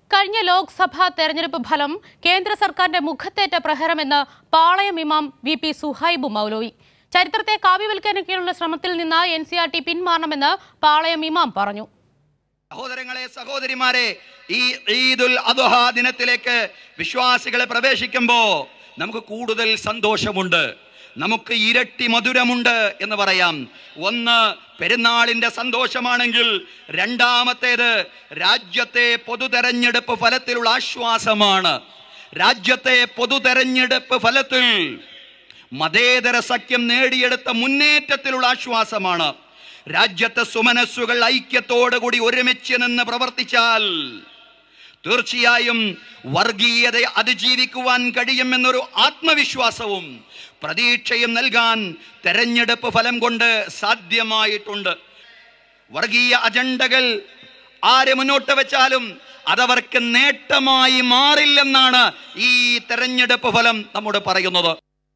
കഴിഞ്ഞ ലോക്സഭാ തെരഞ്ഞെടുപ്പ് ഫലം കേന്ദ്ര സർക്കാരിന്റെ മുഖത്തേറ്റ പ്രഹരമെന്ന് പാളയം ഇമാം വി.പി. സുഹൈബ് മൗലവി. ചരിത്രത്തെ കാവ്യവൽക്കരിക്കാനുള്ള ശ്രമത്തിൽ നിന്ന് NCERT പിന്മാറണമെന്ന് പാളയം ഇമാം പറഞ്ഞു. സഹോദരങ്ങളെ, സഹോദരിമാരെ, ഈ ഈദുൽ അദ്ഹ ദിനത്തിലേക്ക് വിശ്വാസികളെ പ്രവേശിക്കുമ്പോൾ നമുക്ക് കൂടുതൽ സന്തോഷമുണ്ട്, നമുക്ക് ഇരട്ടി മധുരമുണ്ട് എന്ന് പറയാം. ഒന്ന് പെരുന്നാളിന്റെ സന്തോഷമാണെങ്കിൽ, രണ്ടാമത്തേത് രാജ്യത്തെ പൊതുതെരഞ്ഞെടുപ്പ് ഫലത്തിലുള്ള ആശ്വാസമാണ്. രാജ്യത്തെ പൊതുതെരഞ്ഞെടുപ്പ് ഫലത്തിൽ മതേതര സഖ്യം നേടിയെടുത്ത മുന്നേറ്റത്തിലുള്ള ആശ്വാസമാണ്. രാജ്യത്തെ സുമനസ്സുകൾ ഐക്യത്തോടുകൂടി ഒരുമിച്ച് നിന്ന് പ്രവർത്തിച്ചാൽ തീർച്ചയായും വർഗീയതയെ അതിജീവിക്കുവാൻ കഴിയുമെന്നൊരു ആത്മവിശ്വാസവും പ്രതീക്ഷയും നൽകാൻ തെരഞ്ഞെടുപ്പ് ഫലം കൊണ്ട് സാധ്യമായിട്ടുണ്ട്. വർഗീയ അജണ്ടകൾ ആര് മുന്നോട്ട് വെച്ചാലും അതവർക്ക് നേട്ടമായി മാറില്ലെന്നാണ് ഈ തെരഞ്ഞെടുപ്പ് ഫലം നമ്മോട് പറയുന്നത്.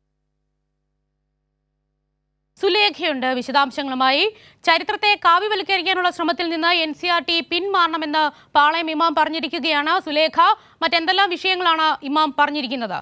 സുലേഖയുണ്ട് വിശദാംശങ്ങളുമായി. ചരിത്രത്തെ കാവ്യവൽക്കരിക്കാനുള്ള ശ്രമത്തിൽ നിന്ന് NCERT പിന്മാറണമെന്ന് പാളയം ഇമാം പറഞ്ഞിരിക്കുകയാണ്. സുലേഖ, മറ്റെന്തെല്ലാം വിഷയങ്ങളാണ് ഇമാം പറഞ്ഞിരിക്കുന്നത്?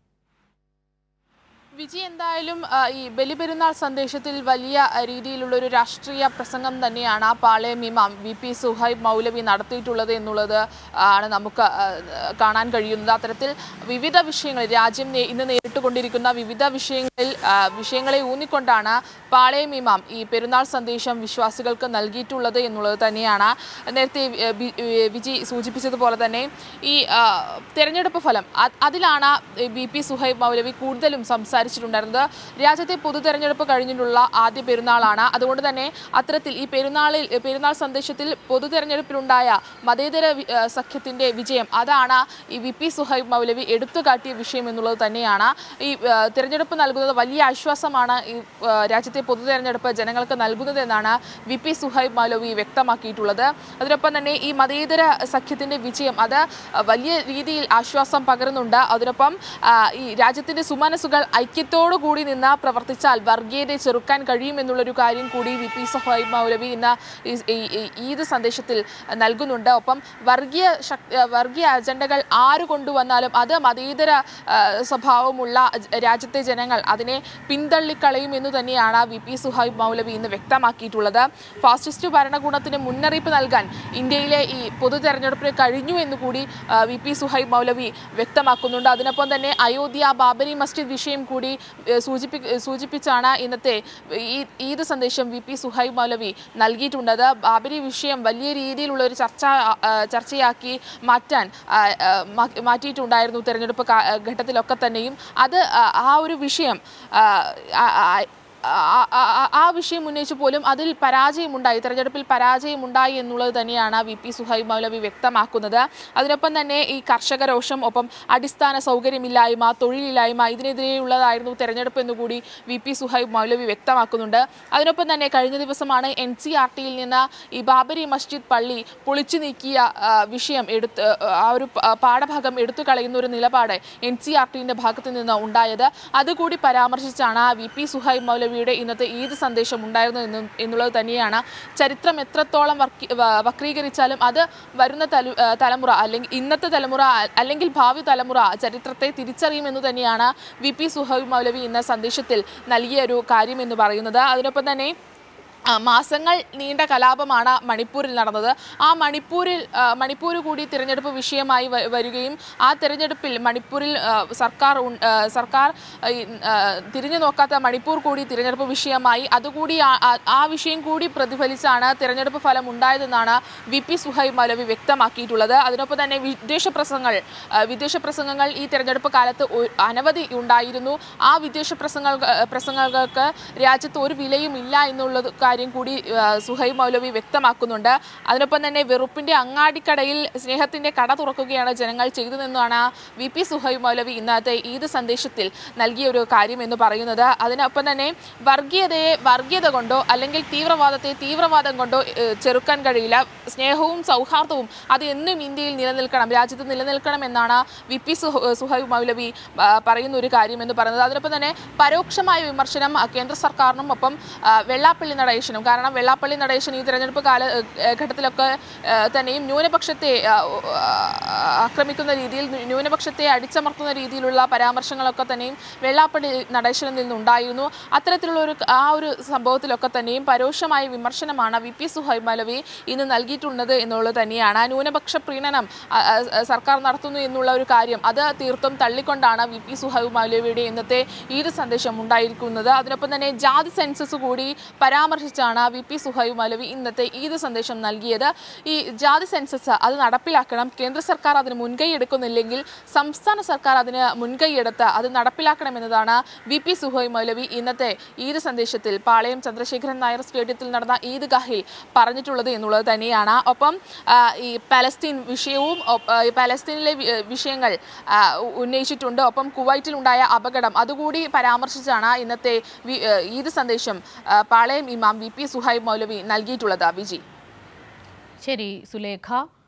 വിജി, എന്തായാലും ഈ ബലിപെരുന്നാൾ സന്ദേശത്തിൽ വലിയ രീതിയിലുള്ളൊരു രാഷ്ട്രീയ പ്രസംഗം തന്നെയാണ് പാളയം ഇമാം വി.പി. സുഹൈബ് മൗലവി നടത്തിയിട്ടുള്ളത് എന്നുള്ളത് ആണ് നമുക്ക് കാണാൻ കഴിയുന്നത്. അത്തരത്തിൽ വിവിധ വിഷയങ്ങൾ, രാജ്യം ഇന്ന് നേരിട്ടുകൊണ്ടിരിക്കുന്ന വിവിധ വിഷയങ്ങളെ ഊന്നിക്കൊണ്ടാണ് പാളയം ഇമാം ഈ പെരുന്നാൾ സന്ദേശം വിശ്വാസികൾക്ക് നൽകിയിട്ടുള്ളത് എന്നുള്ളത് തന്നെയാണ്. നേരത്തെ വിജി സൂചിപ്പിച്ചതുപോലെ തന്നെ ഈ തെരഞ്ഞെടുപ്പ് ഫലം അതിലാണ് വി.പി. സുഹൈബ് മൗലവി കൂടുതലും സംസാരിച്ചിട്ടുണ്ടായിരുന്നത്. രാജ്യത്തെ പൊതു തെരഞ്ഞെടുപ്പ് കഴിഞ്ഞിട്ടുള്ള ആദ്യ പെരുന്നാളാണ്. അതുകൊണ്ട് തന്നെ അത്തരത്തിൽ ഈ പെരുന്നാൾ സന്ദേശത്തിൽ പൊതു തെരഞ്ഞെടുപ്പിലുണ്ടായ മതേതര സഖ്യത്തിന്റെ വിജയം, അതാണ് ഈ വി.പി. സുഹൈബ് മൗലവി എടുത്തുകാട്ടിയ വിഷയം എന്നുള്ളത് തന്നെയാണ്. ഈ തെരഞ്ഞെടുപ്പ് നൽകുന്നത് വലിയ ആശ്വാസമാണ് ഈ രാജ്യത്തെ പൊതു തെരഞ്ഞെടുപ്പ് ജനങ്ങൾക്ക് നൽകുന്നത് എന്നാണ് വി.പി. സുഹൈബ് മൗലവി വ്യക്തമാക്കിയിട്ടുള്ളത്. അതിനൊപ്പം തന്നെ ഈ മതേതര സഖ്യത്തിന്റെ വിജയം അത് വലിയ രീതിയിൽ ആശ്വാസം പകരുന്നുണ്ട്. അതിനൊപ്പം ഈ രാജ്യത്തിന്റെ സുമനസ്സുകൾ ഐക്യത്തോടു കൂടി നിന്ന് പ്രവർത്തിച്ചാൽ വർഗീയതയെ ചെറുക്കാൻ കഴിയുമെന്നുള്ളൊരു കാര്യം കൂടി വി.പി. സുഹൈബ് മൗലവി ഇന്ന് ഈദ് സന്ദേശത്തിൽ നൽകുന്നുണ്ട്. ഒപ്പം വർഗീയ അജണ്ടകൾ ആര് കൊണ്ടുവന്നാലും അത് മതേതര സ്വഭാവമുള്ള രാജ്യത്തെ ജനങ്ങൾ അതിനെ പിന്തള്ളിക്കളയും എന്ന് തന്നെയാണ് വി.പി. സുഹൈബ് മൗലവി ഇന്ന് വ്യക്തമാക്കിയിട്ടുള്ളത്. ഫാസിസ്റ്റ് ഭരണകൂടത്തിന് മുന്നറിയിപ്പ് നൽകാൻ ഇന്ത്യയിലെ ഈ പൊതു തെരഞ്ഞെടുപ്പിന് കഴിഞ്ഞു എന്നുകൂടി വി.പി. സുഹൈബ് മൗലവി വ്യക്തമാക്കുന്നുണ്ട്. അതിനൊപ്പം തന്നെ അയോധ്യ ബാബരി മസ്ജിദ് വിഷയം കൂടി സൂചിപ്പിച്ചാണ് ഇന്നത്തെ ഈദ് സന്ദേശം വി.പി. സുഹൈബ് മൗലവി നൽകിയിട്ടുള്ളത്. ബാബരി വിഷയം വലിയ രീതിയിലുള്ള ഒരു ചർച്ചയാക്കി മാറ്റിയിട്ടുണ്ടായിരുന്നു തെരഞ്ഞെടുപ്പ് ഘട്ടത്തിലൊക്കെ തന്നെയും. അത് ആ ഒരു വിഷയം ആ വിഷയം ഉന്നയിച്ചു പോലും അതിൽ തെരഞ്ഞെടുപ്പിൽ പരാജയമുണ്ടായി എന്നുള്ളത് തന്നെയാണ് വി.പി. സുഹൈബ് മൗലവി വ്യക്തമാക്കുന്നത്. അതിനൊപ്പം തന്നെ ഈ കർഷക രോഷം, ഒപ്പം അടിസ്ഥാന സൗകര്യമില്ലായ്മ, തൊഴിലില്ലായ്മ, ഇതിനെതിരെയുള്ളതായിരുന്നു തെരഞ്ഞെടുപ്പ് എന്നുകൂടി വി.പി. സുഹൈബ് മൗലവി വ്യക്തമാക്കുന്നുണ്ട്. അതിനൊപ്പം തന്നെ കഴിഞ്ഞ ദിവസമാണ് NCERTയിൽ നിന്ന് ഈ ബാബരി മസ്ജിദ് പള്ളി പൊളിച്ചു നീക്കിയ വിഷയം ആ ഒരു പാഠഭാഗം എടുത്തു കളയുന്ന ഒരു നിലപാട് NCERTന്റെ ഭാഗത്തു നിന്ന് ഉണ്ടായത്. അതുകൂടി പരാമർശിച്ചാണ് വി.പി. സുഹൈബ് മൗലവി ഇന്നത്തെ ഈദ് സന്ദേശം ഉണ്ടായിരുന്നു എന്നുള്ളത് തന്നെയാണ്. ചരിത്രം എത്രത്തോളം വക്രീകരിച്ചാലും അത് വരുന്ന തലമുറ, അല്ലെങ്കിൽ ഇന്നത്തെ തലമുറ, അല്ലെങ്കിൽ ഭാവി തലമുറ ചരിത്രത്തെ തിരിച്ചറിയുമെന്ന് തന്നെയാണ് വി.പി. സുഹൈബ് മൗലവി ഇന്ന് സന്ദേശത്തിൽ നൽകിയ ഒരു കാര്യം എന്ന് പറയുന്നത്. അതിനൊപ്പം തന്നെ മാസങ്ങൾ നീണ്ട കലാപമാണ് മണിപ്പൂരിൽ നടന്നത്. ആ മണിപ്പൂർ കൂടി തിരഞ്ഞെടുപ്പ് വിഷയമായി വരികയും ആ തിരഞ്ഞെടുപ്പിൽ മണിപ്പൂരിൽ സർക്കാർ തിരിഞ്ഞു നോക്കാത്ത മണിപ്പൂർ കൂടി തിരഞ്ഞെടുപ്പ് വിഷയമായി. അതുകൂടി ആ വിഷയം കൂടി പ്രതിഫലിച്ചാണ് തിരഞ്ഞെടുപ്പ് ഫലം ഉണ്ടായതെന്നാണ് വി.പി. സുഹൈബ് മൗലവി വ്യക്തമാക്കിയിട്ടുള്ളത്. അതിനൊപ്പം തന്നെ വിദേശ പ്രസംഗങ്ങൾ ഈ തിരഞ്ഞെടുപ്പ് കാലത്ത് അനവധി ഉണ്ടായിരുന്നു. ആ വിദേശ പ്രസംഗങ്ങൾക്ക് രാജ്യത്ത് ഒരു വിലയും ഇല്ല എന്നുള്ളത് കാര്യം കൂടി സുഹൈബ് മൗലവി വ്യക്തമാക്കുന്നുണ്ട്. അതിനൊപ്പം തന്നെ വെറുപ്പിന്റെ അങ്ങാടിക്കടയിൽ സ്നേഹത്തിന്റെ കട തുറക്കുകയാണ് ജനങ്ങൾ ചെയ്തതെന്നാണ് വി.പി. സുഹൈബ് മൗലവി ഇന്നത്തെ ഈദ് സന്ദേശത്തിൽ നൽകിയ ഒരു കാര്യം എന്ന് പറയുന്നത്. അതിനൊപ്പം തന്നെ വർഗീയത കൊണ്ടോ അല്ലെങ്കിൽ തീവ്രവാദം കൊണ്ടോ ചെറുക്കാൻ കഴിയില്ല. സ്നേഹവും സൗഹാർദ്ദവും അത് എന്നും ഇന്ത്യയിൽ നിലനിൽക്കണം, രാജ്യത്ത് നിലനിൽക്കണം എന്നാണ് വി.പി. സുഹൈബ് മൗലവി പറയുന്ന ഒരു കാര്യം എന്ന് പറയുന്നത്. അതിനൊപ്പം തന്നെ പരോക്ഷമായ വിമർശനം കേന്ദ്ര സർക്കാരിനും ഒപ്പം വെള്ളാപ്പള്ളി നടേശ വിമർശനം. കാരണം വെള്ളാപ്പള്ളി നടേശൻ ഈ തെരഞ്ഞെടുപ്പ് ഘട്ടത്തിലൊക്കെ തന്നെയും ന്യൂനപക്ഷത്തെ ആക്രമിക്കുന്ന രീതിയിൽ, ന്യൂനപക്ഷത്തെ അടിച്ചമർത്തുന്ന രീതിയിലുള്ള പരാമർശങ്ങളൊക്കെ തന്നെയും വെള്ളാപ്പള്ളി നടേശനിൽ നിന്നുണ്ടായിരുന്നു. അത്തരത്തിലുള്ള ഒരു സംഭവത്തിലൊക്കെ തന്നെയും പരോക്ഷമായ വിമർശനമാണ് VP സുഹൈബ് മൗലവി ഇന്ന് നൽകിയിട്ടുള്ളത് എന്നുള്ളത് തന്നെയാണ്. ന്യൂനപക്ഷ പ്രീണനം സർക്കാർ നടത്തുന്നു എന്നുള്ള ഒരു കാര്യം അത് തീർത്തും തള്ളിക്കൊണ്ടാണ് VP സുഹൈബ് മൗലവിയുടെ ഇന്നത്തെ ഈദ് സന്ദേശം ഉണ്ടായിരിക്കുന്നത്. അതിനൊപ്പം തന്നെ ജാതി സെൻസസ് കൂടി പരാമർശിച്ചാണ് VP സുഹൈബ് മൗലവി ഇന്നത്തെ ഈദ് സന്ദേശം നൽകിയത്. ഈ ജാതി സെൻസസ് അത് നടപ്പിലാക്കണം, കേന്ദ്ര സർക്കാർ അതിന് മുൻകൈ എടുക്കുന്നില്ലെങ്കിൽ സംസ്ഥാന സർക്കാർ അതിന് മുൻകൈ എടുത്ത് അത് നടപ്പിലാക്കണമെന്നതാണ് VP സുഹൈബ് മൗലവി ഇന്നത്തെ ഈദ് സന്ദേശത്തിൽ പാളയം ചന്ദ്രശേഖരൻ നായർ സ്റ്റേഡിയത്തിൽ നടന്ന ഈദ്ഗാഹിൽ പറഞ്ഞിട്ടുള്ളത് എന്നുള്ളത് തന്നെയാണ്. ഒപ്പം ഈ പലസ്തീൻ വിഷയവും പലസ്തീനിലെ വിഷയങ്ങൾ ഉന്നയിച്ചിട്ടുണ്ട്. ഒപ്പം കുവൈറ്റിലുണ്ടായ അപകടം അതുകൂടി പരാമർശിച്ചാണ് ഇന്നത്തെ ഈദ് സന്ദേശം പാളയം ഇമാം VP സുഹൈബ് മൗലവി നൽകിയിട്ടുള്ളത്. വിജി. ശരി സുലേഖ.